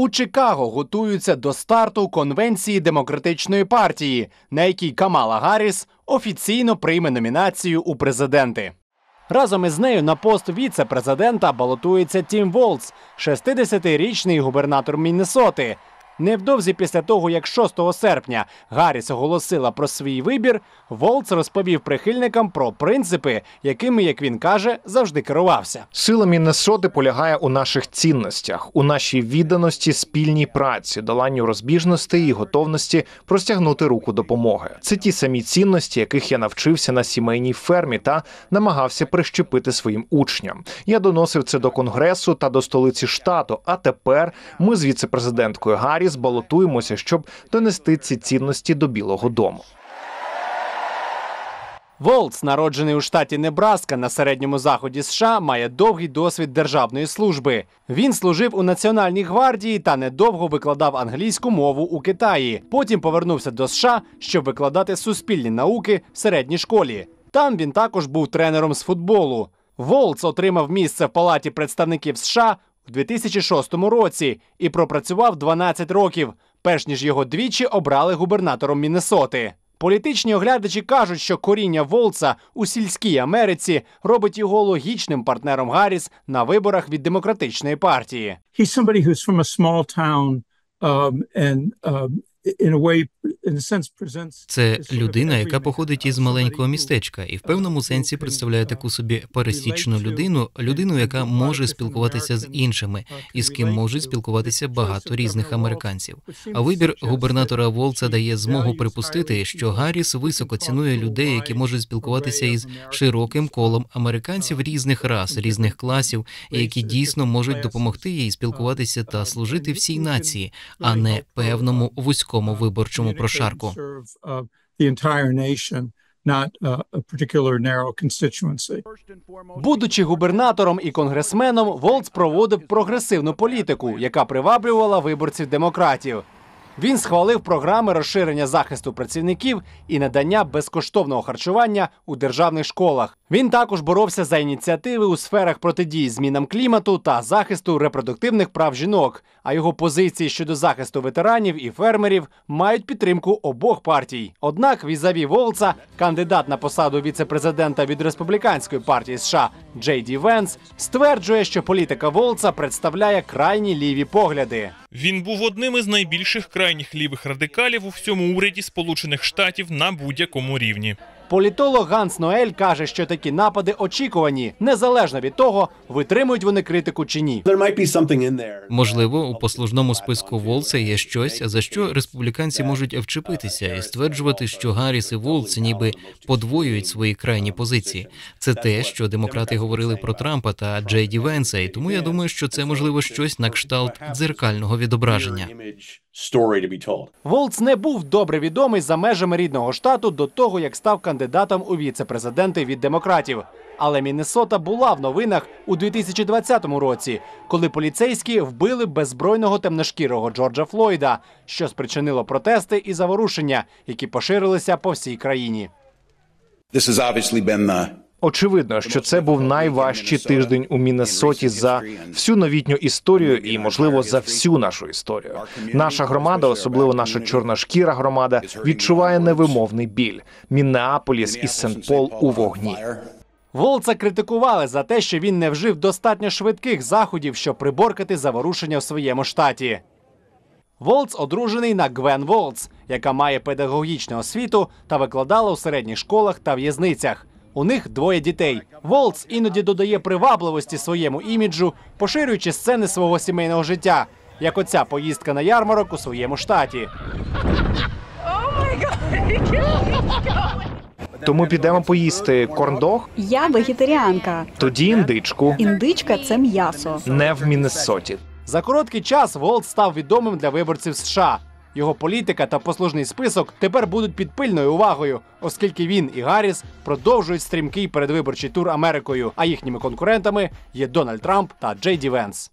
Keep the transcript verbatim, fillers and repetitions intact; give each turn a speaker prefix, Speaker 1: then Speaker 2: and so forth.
Speaker 1: У Чикаго готуються до старту Конвенції Демократичної партії, на якій Камала Гарріс офіційно прийме номінацію у президенти. Разом із нею на пост віце-президента балотується Тім Волц, шістдесятирічний губернатор Міннесоти. Невдовзі після того, як шостого серпня Гарріс оголосила про свій вибір, Волц розповів прихильникам про принципи, якими, як він каже, завжди керувався.
Speaker 2: Сила Міннесоти полягає у наших цінностях, у нашій відданості спільній праці, доланню розбіжностей і готовності простягнути руку допомоги. Це ті самі цінності, яких я навчився на сімейній фермі та намагався прищепити своїм учням. Я доносив це до Конгресу та до столиці штату, а тепер ми з віце-президенткою Гарріс балотуємося, щоб донести ці цінності до Білого дому.
Speaker 1: Волц, народжений у штаті Небраска на середньому заході США, має довгий досвід державної служби. Він служив у Національній гвардії та недовго викладав англійську мову у Китаї. Потім повернувся до США, щоб викладати суспільні науки в середній школі. Там він також був тренером з футболу. Волц отримав місце в Палаті представників США у дві тисячі шостому році і пропрацював дванадцять років, перш ніж його двічі обрали губернатором Міннесоти. Політичні оглядачі кажуть, що коріння Волца у сільській Америці робить його логічним партнером Гарріс на виборах від Демократичної партії.
Speaker 3: He's somebody who's from a small town um, and um, in a way, in a sense, presents.
Speaker 4: Це людина, яка походить із маленького містечка і в певному сенсі представляє таку собі пересічну людину, людину, яка може спілкуватися з іншими, і з ким можуть спілкуватися багато різних американців. А вибір губернатора Волца дає змогу припустити, що Гарріс високо цінує людей, які можуть спілкуватися із широким колом американців різних рас, різних класів, і які дійсно можуть допомогти їй спілкуватися та служити всій нації, а не певному вузькому виборчому прошарку.
Speaker 1: Будучи губернатором і конгресменом, Волц проводив прогресивну політику, яка приваблювала виборців демократів. Він схвалив програми розширення захисту працівників і надання безкоштовного харчування у державних школах. Він також боровся за ініціативи у сферах протидії змінам клімату та захисту репродуктивних прав жінок, а його позиції щодо захисту ветеранів і фермерів мають підтримку обох партій. Однак візаві Волца, кандидат на посаду віце-президента від Республіканської партії США Джей Ді Венс, стверджує, що політика Волца представляє крайні ліві погляди.
Speaker 5: Він був одним із найбільших крайніх лівих радикалів у всьому уряді Сполучених Штатів на будь-якому рівні.
Speaker 1: Політолог Ганс Ноель каже, що такі напади очікувані, незалежно від того, витримують вони критику чи ні.
Speaker 4: Можливо, у послужному списку Волца є щось, за що республіканці можуть вчепитися і стверджувати, що Гарріс і Волц ніби подвоюють свої крайні позиції. Це те, що демократи говорили про Трампа та Джей Ді Венса, і тому я думаю, що це, можливо, щось на кшталт дзеркального відображення.
Speaker 1: Волц не був добре відомий за межами рідного штату до того, як став кандидатом у віце-президенти від демократів. Але Міннесота була в новинах у дві тисячі двадцятому році, коли поліцейські вбили беззбройного темношкірого Джорджа Флойда, що спричинило протести і заворушення, які поширилися по всій країні.
Speaker 2: Очевидно, що це був найважчий тиждень у Міннесоті за всю новітню історію і, можливо, за всю нашу історію. Наша громада, особливо наша чорношкіра громада, відчуває невимовний біль. Міннеаполіс і Сент-Пол у вогні.
Speaker 1: Волца критикували за те, що він не вжив достатньо швидких заходів, щоб приборкати заворушення в своєму штаті. Волц одружений на Гвен Волц, яка має педагогічну освіту та викладала у середніх школах та в'язницях. У них двоє дітей. Волц іноді додає привабливості своєму іміджу, поширюючи сцени свого сімейного життя, як оця поїздка на ярмарок у своєму штаті.
Speaker 2: Тому підемо поїсти корндог?
Speaker 6: Я вегетаріанка.
Speaker 2: Тоді індичку.
Speaker 6: Індичка – це м'ясо.
Speaker 2: Не в Міннесоті.
Speaker 1: За короткий час Волц став відомим для виборців США. Його політика та послужний список тепер будуть під пильною увагою, оскільки він і Гарріс продовжують стрімкий передвиборчий тур Америкою, а їхніми конкурентами є Дональд Трамп та Джей Ді Венс.